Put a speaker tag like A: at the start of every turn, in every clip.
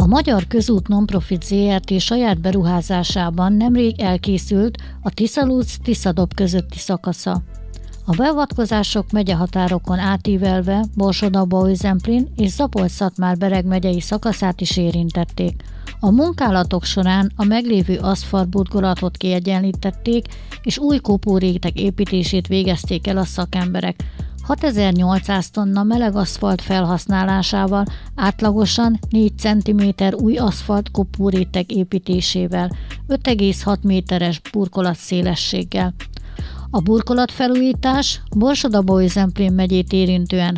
A: Magyar Közút Nonprofit Zrt. Saját beruházásában nemrég elkészült a Tisza-Lúc-Tiszadob közötti szakasza. A beavatkozások megyehatárokon átívelve Borsod-Abaúj-Zemplén és Szabolcs-Szatmár-Bereg megyei szakaszát is érintették. A munkálatok során a meglévő aszfaltburkolatot kiegyenlítették, és új kopóréteg építését végezték el a szakemberek. 6800 tonna meleg aszfalt felhasználásával, átlagosan 4 cm új aszfalt kopóréteg építésével, 5,6 méteres burkolat szélességgel. A burkolatfelújítás Borsod-Abaúj-Zemplén megyét érintően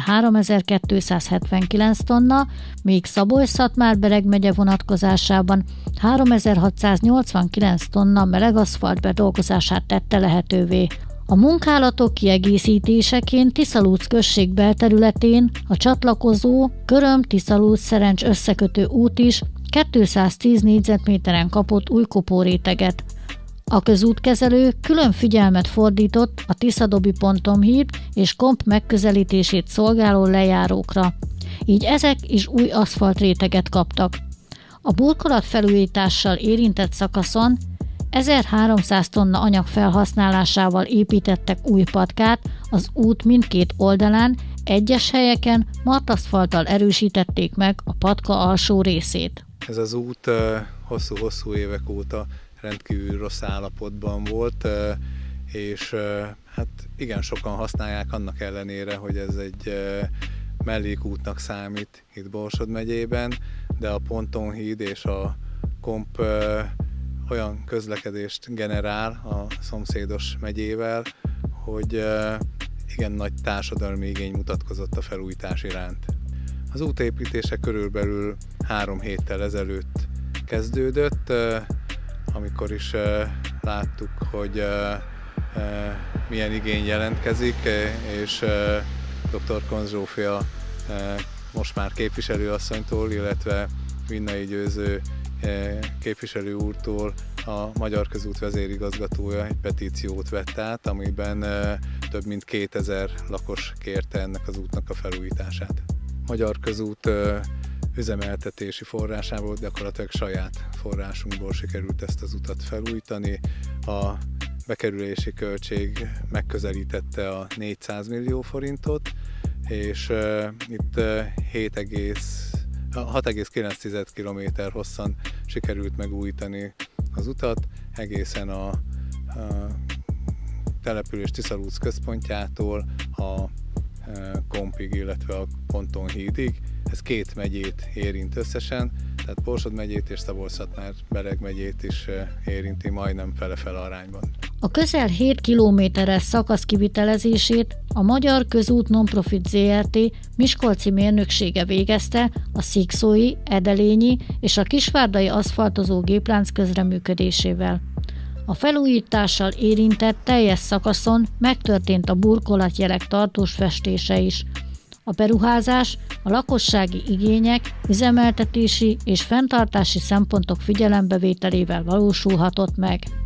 A: 3279 tonna, míg Szabolcs-Szatmár-Bereg megye vonatkozásában 3689 tonna meleg aszfalt bedolgozását tette lehetővé. A munkálatok kiegészítéseként Tisza-Lúc község belterületén a csatlakozó Köröm-Tisza-Lúc-Szerencs összekötő út is 210 négyzetméteren kapott új kopóréteget. A közútkezelő külön figyelmet fordított a Tiszadobi pontomhíd és Komp megközelítését szolgáló lejárókra, így ezek is új aszfaltréteget kaptak. A burkolat felújítással érintett szakaszon 1300 tonna anyag felhasználásával építettek új patkát, az út mindkét oldalán, egyes helyeken martaszfalttal erősítették meg a patka alsó részét.
B: Ez az út hosszú-hosszú évek óta rendkívül rossz állapotban volt, és hát igen sokan használják annak ellenére, hogy ez egy mellékútnak számít itt Borsod megyében, de a pontonhíd és a Komp olyan közlekedést generál a szomszédos megyével, hogy igen nagy társadalmi igény mutatkozott a felújítás iránt. Az útépítése körülbelül 3 héttel ezelőtt kezdődött, amikor is láttuk, hogy milyen igény jelentkezik, és dr. Konz Zsófia most már képviselőasszonytól, illetve Vinnai Győző képviselő úrtól a Magyar Közút vezérigazgatója egy petíciót vett át, amiben több mint 2000 lakos kérte ennek az útnak a felújítását. Magyar Közút üzemeltetési forrásából gyakorlatilag saját forrásunkból sikerült ezt az utat felújítani. A bekerülési költség megközelítette a 400 millió forintot, és itt 6,9 km hosszan sikerült megújítani az utat, egészen a település Tisza-Lúc központjától a Kompig, illetve a Pontonhídig. Ez 2 megyét érint összesen, tehát Borsod megyét és Szabolcs-Szatmár-Bereg megyét is érinti majdnem fele-fele arányban.
A: A közel 7 kilométeres szakasz kivitelezését a Magyar Közút Nonprofit Zrt. Miskolci mérnöksége végezte a szikszói, edelényi és a kisvárdai aszfaltozó géplánc közreműködésével. A felújítással érintett teljes szakaszon megtörtént a burkolatjelek tartós festése is. A beruházás a lakossági igények, üzemeltetési és fenntartási szempontok figyelembevételével valósulhatott meg.